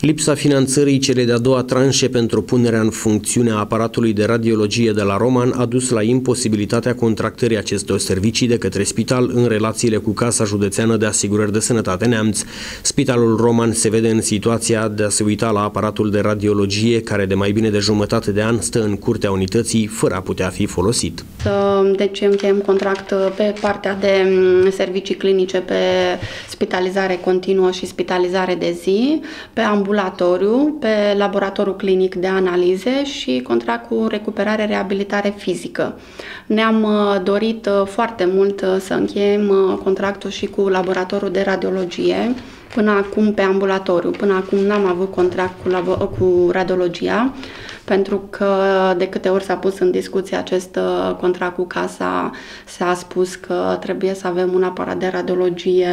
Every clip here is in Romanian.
Lipsa finanțării celei de-a doua tranșe pentru punerea în funcțiune a aparatului de radiologie de la Roman a dus la imposibilitatea contractării acestor servicii de către spital în relațiile cu Casa Județeană de Asigurări de Sănătate Neamț. Spitalul Roman se vede în situația de a se uita la aparatul de radiologie care de mai bine de jumătate de an stă în curtea unității fără a putea fi folosit. Deci încheiem contract pe partea de servicii clinice, pe spitalizare continuă și spitalizare de zi, pe ambulatoriu, pe laboratorul clinic de analize și contract cu recuperare, reabilitare fizică. Ne-am dorit foarte mult să încheiem contractul și cu laboratorul de radiologie, până acum pe ambulatoriu. Până acum n-am avut contract cu radiologia, pentru că de câte ori s-a pus în discuție acest contract cu casa, s-a spus că trebuie să avem un aparat de radiologie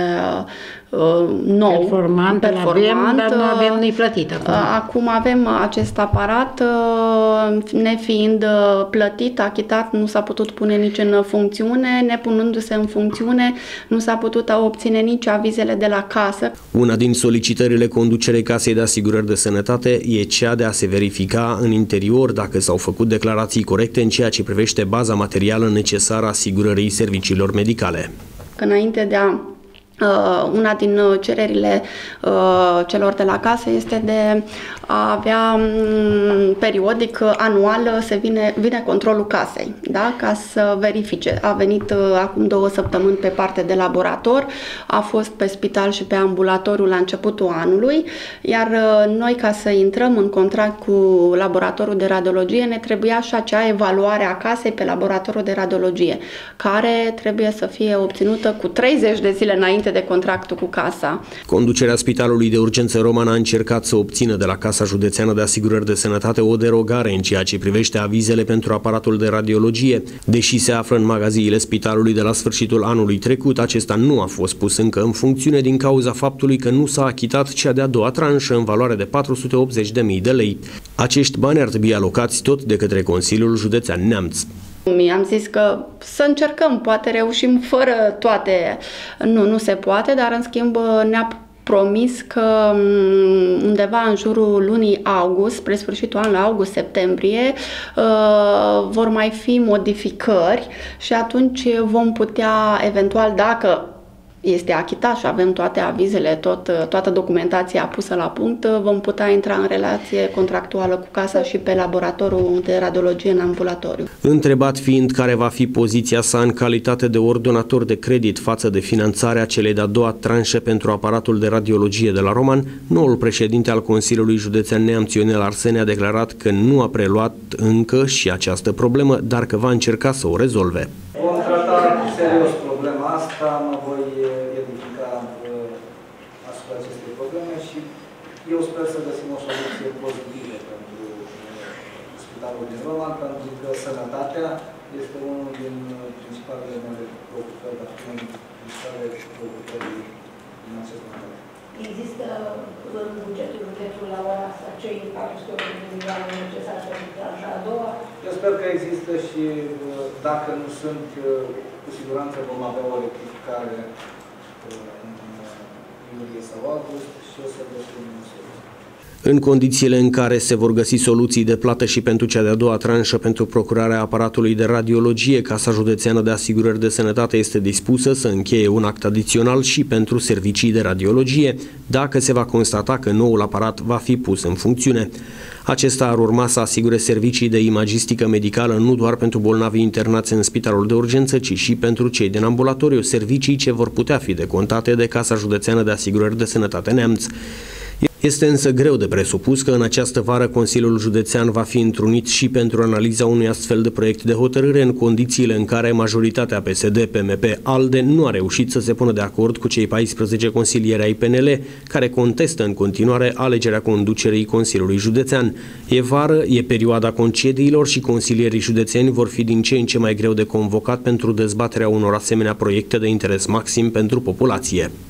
nou, performant, avem, dar nu avem nici plătit acum. Acum avem acest aparat, nefiind plătit, achitat, nu s-a putut pune nici în funcțiune, nepunându-se în funcțiune, nu s-a putut obține nici avizele de la casă. Una din solicitările conducerei Casei de Asigurări de Sănătate e cea de a se verifica în interior dacă s-au făcut declarații corecte în ceea ce privește baza materială necesară asigurării serviciilor medicale. Înainte de una din cererile celor de la casă este de a avea periodic, anual, vine controlul casei, da? Ca să verifice. A venit acum 2 săptămâni pe parte de laborator, a fost pe spital și pe ambulatoriu la începutul anului, iar noi, ca să intrăm în contract cu laboratorul de radiologie, ne trebuia și acea evaluare a casei pe laboratorul de radiologie, care trebuie să fie obținută cu 30 de zile înainte de contractul cu casa. Conducerea Spitalului de Urgență Roman a încercat să obțină de la Casa Județeană de Asigurări de Sănătate o derogare în ceea ce privește avizele pentru aparatul de radiologie. Deși se află în magaziile spitalului de la sfârșitul anului trecut, acesta nu a fost pus încă în funcțiune din cauza faptului că nu s-a achitat cea de-a doua tranșă în valoare de 480.000 de lei. Acești bani ar trebui alocați tot de către Consiliul Județean Neamț. Mi-am zis că să încercăm, poate reușim fără toate. Nu se poate, dar în schimb ne-a promis că undeva în jurul lunii august, spre sfârșitul anului august-septembrie, vor mai fi modificări și atunci vom putea, eventual, dacă este achitat și avem toate avizele, toată documentația pusă la punct, vom putea intra în relație contractuală cu casa și pe laboratorul de radiologie în ambulatoriu. Întrebat fiind care va fi poziția sa în calitate de ordonator de credit față de finanțarea celei de-a doua tranșe pentru aparatul de radiologie de la Roman, noul președinte al Consiliului Județean Neamț, Ionel Arsene, a declarat că nu a preluat încă și această problemă, dar că va încerca să o rezolve. Vom trata serios problema asta, mă voi edifica asupra acestei probleme și eu sper să găsim o soluție pozitivă pentru Spitalul din Roman, pentru că sănătatea este unul din principalele mele preocupări, dar și unul din principalele preocupări din acest mandat. Există în bugetul județului la ora asta cei 400 de milioane necesari pentru tranșa a doua? Eu sper că există și dacă nu sunt, cu siguranță vom avea o rectificare în iulie sau august și o să găsim o soluție. În condițiile în care se vor găsi soluții de plată și pentru cea de-a doua tranșă pentru procurarea aparatului de radiologie, Casa Județeană de Asigurări de Sănătate este dispusă să încheie un act adițional și pentru servicii de radiologie, dacă se va constata că noul aparat va fi pus în funcțiune. Acesta ar urma să asigure servicii de imagistică medicală nu doar pentru bolnavii internați în spitalul de urgență, ci și pentru cei din ambulatoriu, servicii ce vor putea fi decontate de Casa Județeană de Asigurări de Sănătate Neamț. Este însă greu de presupus că în această vară Consiliul Județean va fi întrunit și pentru analiza unui astfel de proiect de hotărâre în condițiile în care majoritatea PSD, PMP, ALDE nu a reușit să se pună de acord cu cei 14 consilieri ai PNL, care contestă în continuare alegerea conducerii Consiliului Județean. E vară, e perioada concediilor și consilierii județeni vor fi din ce în ce mai greu de convocat pentru dezbaterea unor asemenea proiecte de interes maxim pentru populație.